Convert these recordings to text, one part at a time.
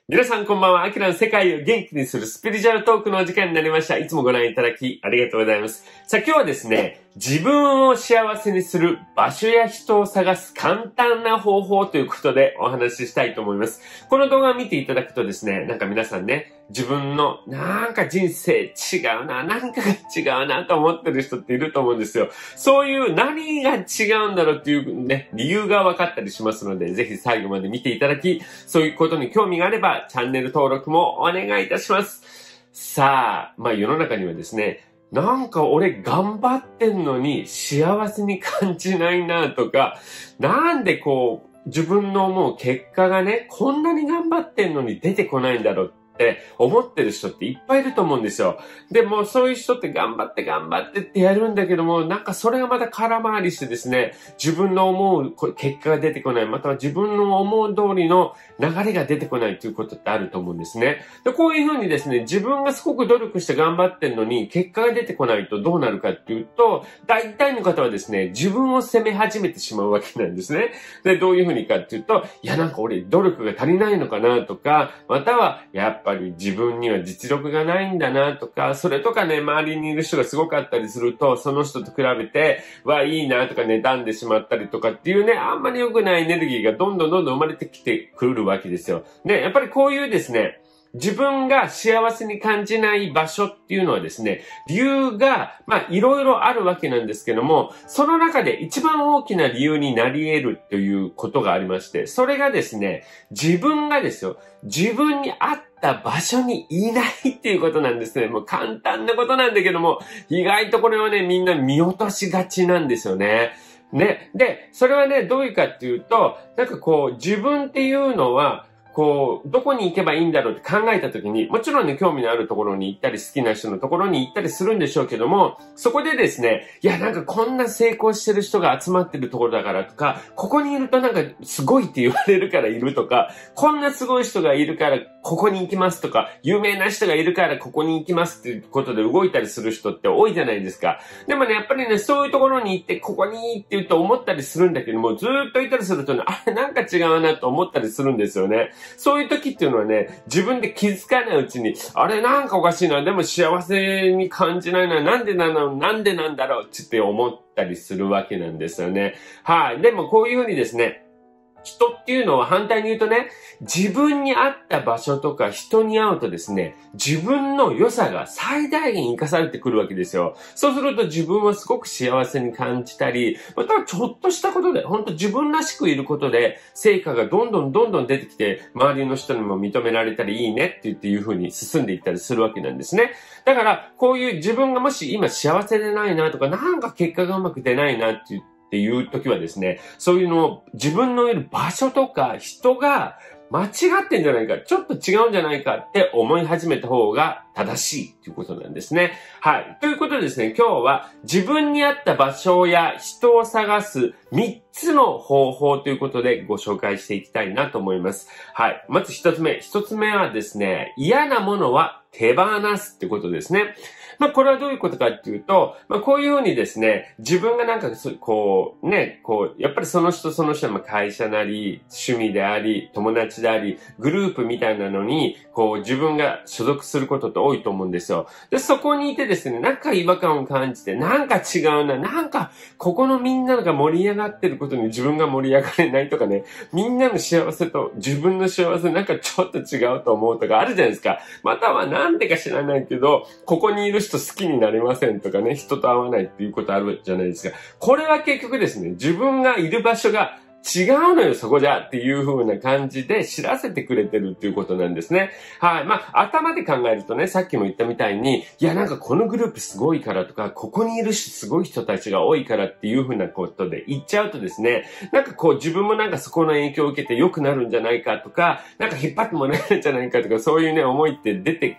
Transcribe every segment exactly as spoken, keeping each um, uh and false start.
皆さんこんばんは。アキラの世界を元気にするスピリチュアルトークのお時間になりました。いつもご覧いただきありがとうございます。さあ今日はですね、自分を幸せにする場所や人を探す簡単な方法ということでお話ししたいと思います。この動画を見ていただくとですね、なんか皆さんね、自分のなんか人生違うな、なんかが違うなと思ってる人っていると思うんですよ。そういう何が違うんだろうっていうね、理由が分かったりしますので、ぜひ最後まで見ていただき、そういうことに興味があればチャンネル登録もお願いいたします。さあ、まあ世の中にはですね、なんか俺頑張ってんのに幸せに感じないなとか、なんでこう自分の思う結果がね、こんなに頑張ってんのに出てこないんだろうって思ってる人っていっぱいいると思うんですよ。でもそういう人って頑張って頑張ってってやるんだけども、なんかそれがまた空回りしてですね、自分の思う結果が出てこない、または自分の思う通りの流れが出てこないということってあると思うんですね。で、こういうふうにですね、自分がすごく努力して頑張ってるのに結果が出てこないとどうなるかっていうと、大体の方はですね、自分を責め始めてしまうわけなんですね。で、どういうふうにかっていうと、いやなんか俺努力が足りないのかなとか、またはやっぱり自分には実力がないんだなとか、それとかね、周りにいる人がすごかったりすると、その人と比べて、わ、いいなとか妬んでしまったりとかっていうね、あんまり良くないエネルギーがどんどんどんどん生まれてきてくるわけですよ。で、やっぱりこういうですね、自分が幸せに感じない場所っていうのはですね、理由が、まあ、いろいろあるわけなんですけども、その中で一番大きな理由になり得るということがありまして、それがですね、自分がですよ、自分に合った場所にいないっていうことなんですね。もう簡単なことなんだけども、意外とこれはね、みんな見落としがちなんですよね。ね。で、それはね、どういうかっていうと、なんかこう、自分っていうのは、こう、どこに行けばいいんだろうって考えたときに、もちろんね、興味のあるところに行ったり、好きな人のところに行ったりするんでしょうけども、そこでですね、いや、なんかこんな成功してる人が集まってるところだからとか、ここにいるとなんかすごいって言われるからいるとか、こんなすごい人がいるからここに行きますとか、有名な人がいるからここに行きますっていうことで動いたりする人って多いじゃないですか。でもね、やっぱりね、そういうところに行って、ここにって言うと思ったりするんだけども、ずーっといたりするとね、あれなんか違うなと思ったりするんですよね。そういう時っていうのはね、自分で気づかないうちに、あれなんかおかしいな、でも幸せに感じないな、なんでなの、なんでなんだろうって思ったりするわけなんですよね。はい。でもこういうふうにですね、人っていうのは反対に言うとね、自分に合った場所とか人に会うとですね、自分の良さが最大限活かされてくるわけですよ。そうすると自分はすごく幸せに感じたり、またはちょっとしたことで、本当自分らしくいることで、成果がどんどんどんどん出てきて、周りの人にも認められたりいいねって言っていう風に進んでいったりするわけなんですね。だから、こういう自分がもし今幸せでないなとか、なんか結果がうまく出ないなって言って、っていう時はですね、そういうのを自分のいる場所とか人が間違ってんじゃないか、ちょっと違うんじゃないかって思い始めた方が正しいということなんですね。はい。ということでですね、今日は自分に合った場所や人を探すみっつの方法ということでご紹介していきたいなと思います。はい。まずひとつめ。ひとつめはですね、嫌なものは手放すってことですね。まあ、これはどういうことかっていうと、まあ、こういうふうにですね、自分がなんか、こう、ね、こう、やっぱりその人その人の会社なり、趣味であり、友達であり、グループみたいなのに、こう、自分が所属することって多いと思うんですよ。で、そこにいてですね、なんか違和感を感じて、なんか違うな、なんか、ここのみんなが盛り上がってることに自分が盛り上がれないとかね、みんなの幸せと自分の幸せなんかちょっと違うと思うとかあるじゃないですか。またはなんでか知らないけど、ここにいる人好きになれませんとかね、人と会わないっていうことあるじゃないですか。これは結局ですね、自分がいる場所が違うのよ、そこじゃっていう風な感じで知らせてくれてるっていうことなんですね。はい。まあ、頭で考えるとね、さっきも言ったみたいに、いや、なんかこのグループすごいからとか、ここにいるしすごい人たちが多いからっていう風なことで言っちゃうとですね、なんかこう自分もなんかそこの影響を受けて良くなるんじゃないかとか、なんか引っ張ってもらえるんじゃないかとか、そういうね、思いって出て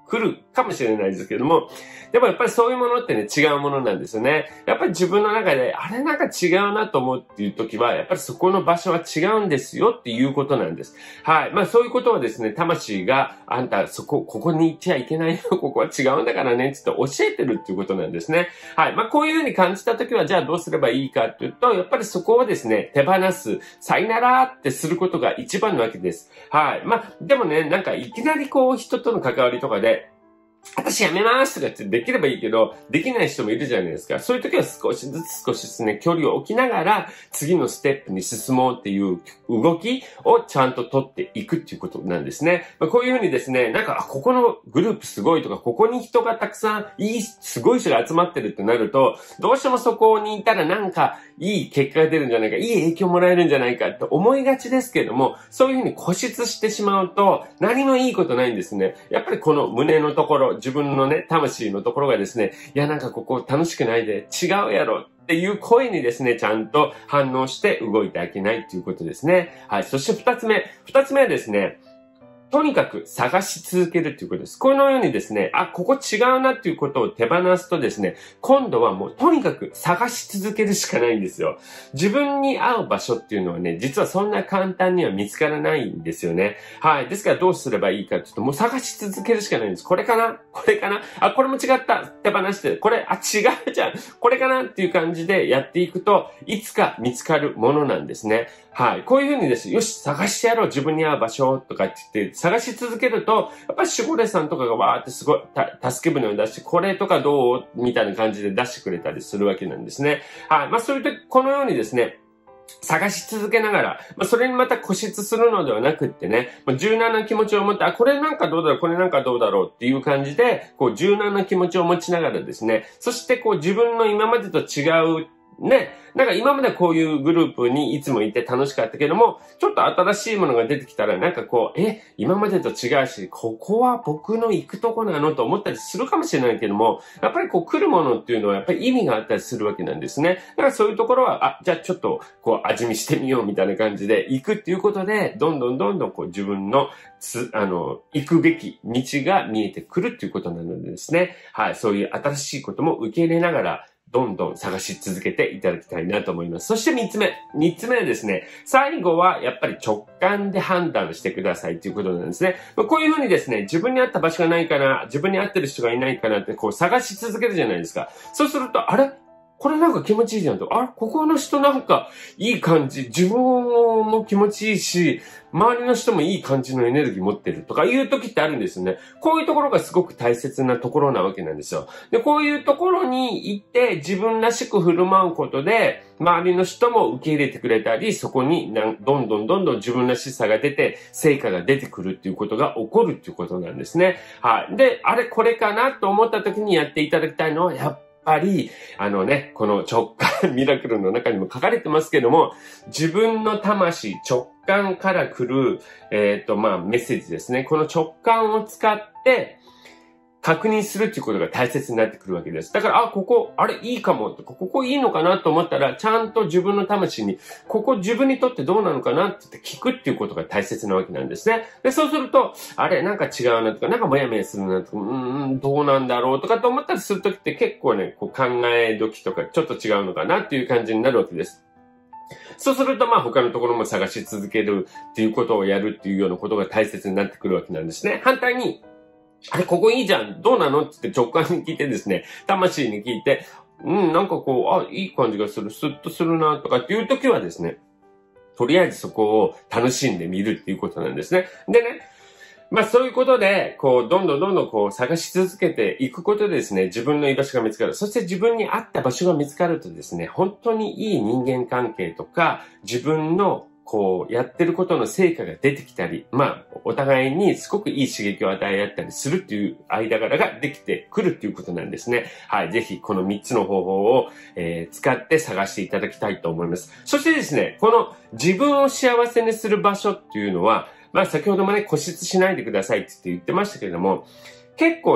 来るかもしれないですけども、でもやっぱりそういうものってね、違うものなんですよね。やっぱり自分の中で、あれなんか違うなと思うっていう時は、やっぱりそこの場所は違うんですよっていうことなんです。はい。まあそういうことはですね、魂が、あんたそこ、ここに行っちゃいけないよ、ここは違うんだからね、つって教えてるっていうことなんですね。はい。まあこういうふうに感じた時は、じゃあどうすればいいかっていうと、やっぱりそこをですね、手放す、さよならってすることが一番のわけです。はい。まあ、でもね、なんかいきなりこう人との関わりとかで、私やめますとかってできればいいけど、できない人もいるじゃないですか。そういう時は少しずつ少しずつね、距離を置きながら、次のステップに進もうっていう動きをちゃんと取っていくっていうことなんですね。まあ、こういうふうにですね、なんか、あ、ここのグループすごいとか、ここに人がたくさん、いい、すごい人が集まってるってなると、どうしてもそこにいたらなんか、いい結果が出るんじゃないか、いい影響もらえるんじゃないかって思いがちですけれども、そういうふうに固執してしまうと、何もいいことないんですね。やっぱりこの胸のところ、自分のね、魂のところがですね、いやなんかここ楽しくないで違うやろっていう声にですね、ちゃんと反応して動いてあげないっていうことですね。はい。そして二つ目。二つ目はですね、とにかく探し続けるということです。このようにですね、あ、ここ違うなっていうことを手放すとですね、今度はもうとにかく探し続けるしかないんですよ。自分に合う場所っていうのはね、実はそんな簡単には見つからないんですよね。はい。ですからどうすればいいかっていうと、もう探し続けるしかないんです。これかなこれかなあ、これも違った。手放して、これ、あ、違うじゃん。これかなっていう感じでやっていくと、いつか見つかるものなんですね。はい。こういうふうにですね、よし、探してやろう。自分に合う場所とかって言って、探し続けると、やっぱり守護霊さんとかがわーってすごい、た、助け舟を出して、これとかどうみたいな感じで出してくれたりするわけなんですね。はい。まあそういう時、このようにですね、探し続けながら、まあ、それにまた固執するのではなくってね、まあ、柔軟な気持ちを持って、あ、これなんかどうだろう、これなんかどうだろうっていう感じで、こう柔軟な気持ちを持ちながらですね、そしてこう自分の今までと違うね、なんか今までこういうグループにいつもいて楽しかったけども、ちょっと新しいものが出てきたらなんかこう、え、今までと違うし、ここは僕の行くとこなのと思ったりするかもしれないけども、やっぱりこう来るものっていうのはやっぱり意味があったりするわけなんですね。だからそういうところは、あ、じゃあちょっとこう味見してみようみたいな感じで行くっていうことで、どんどんどんどんこう自分のつ、あの、行くべき道が見えてくるっていうことなのでですね。はい、そういう新しいことも受け入れながら、どんどん探し続けていただきたいなと思います。そして三つ目。三つ目はですね、最後はやっぱり直感で判断してくださいということなんですね。こういうふうにですね、自分に合った場所がないかな、自分に合ってる人がいないかなってこう探し続けるじゃないですか。そうすると、あれこれなんか気持ちいいじゃんと。あれここの人なんかいい感じ。自分も気持ちいいし、周りの人もいい感じのエネルギー持ってるとかいう時ってあるんですよね。こういうところがすごく大切なところなわけなんですよ。で、こういうところに行って自分らしく振る舞うことで、周りの人も受け入れてくれたり、そこにどんどんどんどん自分らしさが出て、成果が出てくるっていうことが起こるっていうことなんですね。はい。で、あれこれかなと思った時にやっていただきたいのは、やっぱやっぱり、あのね、この直感ミラクルの中にも書かれてますけども、自分の魂、直感から来る、えっと、まあ、メッセージですね。この直感を使って、確認するっていうことが大切になってくるわけです。だから、あ、ここ、あれいいかもとか、ここいいのかなと思ったら、ちゃんと自分の魂に、ここ自分にとってどうなのかなって言って聞くっていうことが大切なわけなんですね。で、そうすると、あれ、なんか違うなとか、なんかもやもやするなとか、うーん、どうなんだろうとかと思ったりするときって結構ね、こう考え時とかちょっと違うのかなっていう感じになるわけです。そうすると、まあ他のところも探し続けるっていうことをやるっていうようなことが大切になってくるわけなんですね。反対に、あれ、ここいいじゃんどうなのって直感に聞いてですね、魂に聞いて、うん、なんかこう、あ、いい感じがする、スッとするな、とかっていう時はですね、とりあえずそこを楽しんでみるっていうことなんですね。でね、まあそういうことで、こう、どんどんどんどんこう探し続けていくことでですね、自分の居場所が見つかる。そして自分に合った場所が見つかるとですね、本当にいい人間関係とか、自分のこう、やってることの成果が出てきたり、まあ、お互いにすごくいい刺激を与え合ったりするっていう間柄ができてくるっていうことなんですね。はい。ぜひ、このみっつの方法を、えー、使って探していただきたいと思います。そしてですね、この自分を幸せにする場所っていうのは、まあ、先ほどもね、固執しないでくださいって言ってましたけれども、結構ね、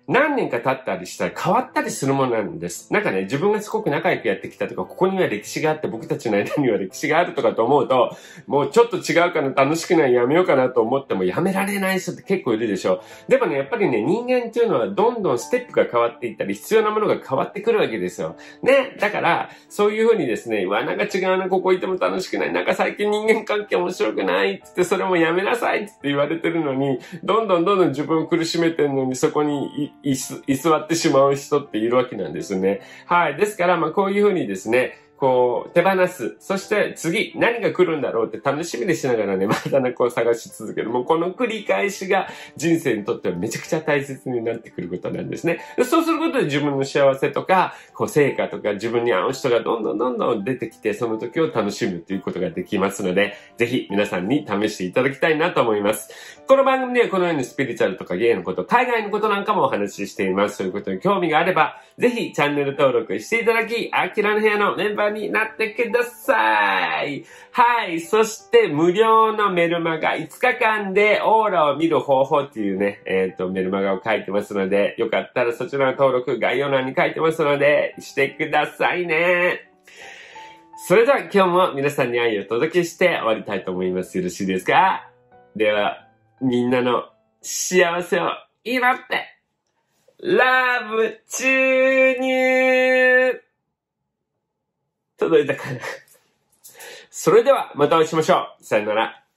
何年か経ったりしたら変わったりするものなんです。なんかね、自分がすごく仲良くやってきたとか、ここには歴史があって、僕たちの間には歴史があるとかと思うと、もうちょっと違うかな、楽しくない、やめようかなと思ってもやめられない人って結構いるでしょ。でもね、やっぱりね、人間っていうのはどんどんステップが変わっていったり、必要なものが変わってくるわけですよ。ね、だから、そういうふうにですね、うわ、なんか違うな、ここいても楽しくない、なんか最近人間関係面白くないってって、それもやめなさいって言われてるのに、どんどんどんどん自分を苦しめてるのに、そこにい、いす、居座ってしまう人っているわけなんですね。はい。ですから、まあ、こういうふうにですね、こう、手放す。そして次、何が来るんだろうって楽しみにしながらね、まだね、こう探し続ける。もうこの繰り返しが人生にとってはめちゃくちゃ大切になってくることなんですね。でそうすることで自分の幸せとか、こう、成果とか自分に合う人がどんどんどんどん出てきて、その時を楽しむということができますので、ぜひ皆さんに試していただきたいなと思います。この番組ではこのようにスピリチュアルとか芸のこと、海外のことなんかもお話ししています。そういうことに興味があれば、ぜひチャンネル登録していただき、アキラの部屋のメンバーになってください。はい。そして無料のメルマガいつかかんでオーラを見る方法っていうね、えっと、メルマガを書いてますので、よかったらそちらの登録概要欄に書いてますので、してくださいね。それでは今日も皆さんに愛をお届けして終わりたいと思います。よろしいですか？では、みんなの幸せを祈って、ラブ注入届いたかなそれではまたお会いしましょう。さよなら。